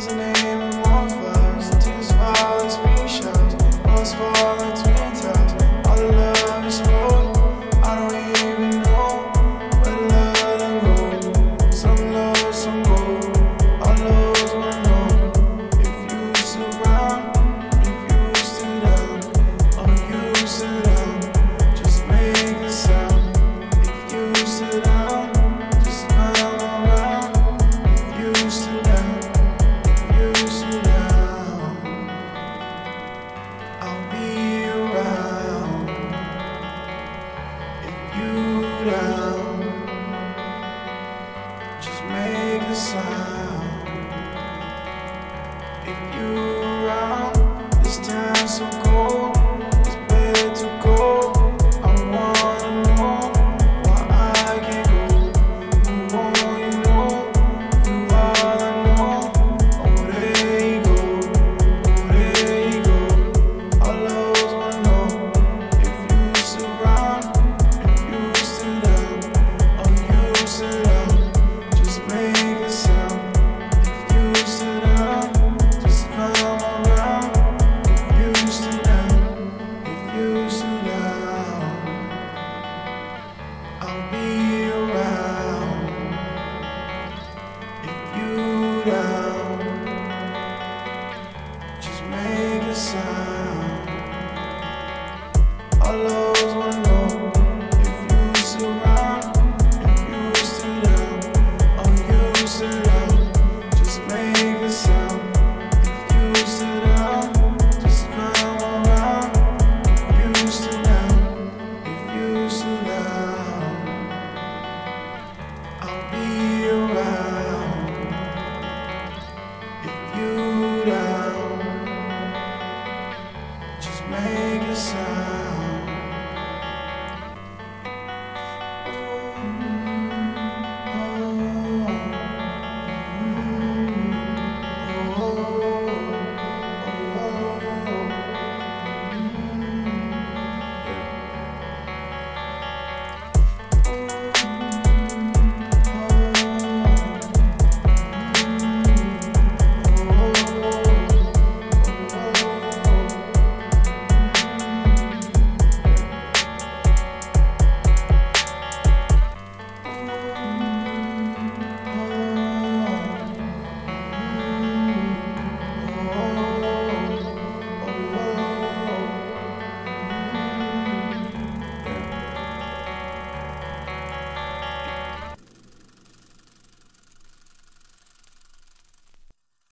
was the name of more flowers. Tears fall like screenshots. Walls fall like twin towers. All the love explode. I don't even know where love done go. Some low, some gold. All those wanna know if you still round, if you still down, or you still down. Just make a sound. If you still down, just come around. If you still down, if you still down, I'll be around. If you down, just make a sound. If you around, this town so cold, it's better to go. I wanna know why I can't go. Move on, you know, you all I know. Oh, there you go, oh, there you go. All those wanna know if you still round, if you still down, or you still down. Just make a sound. If you still down, just come around. If you still down, if you still down, I'll be around. If you down.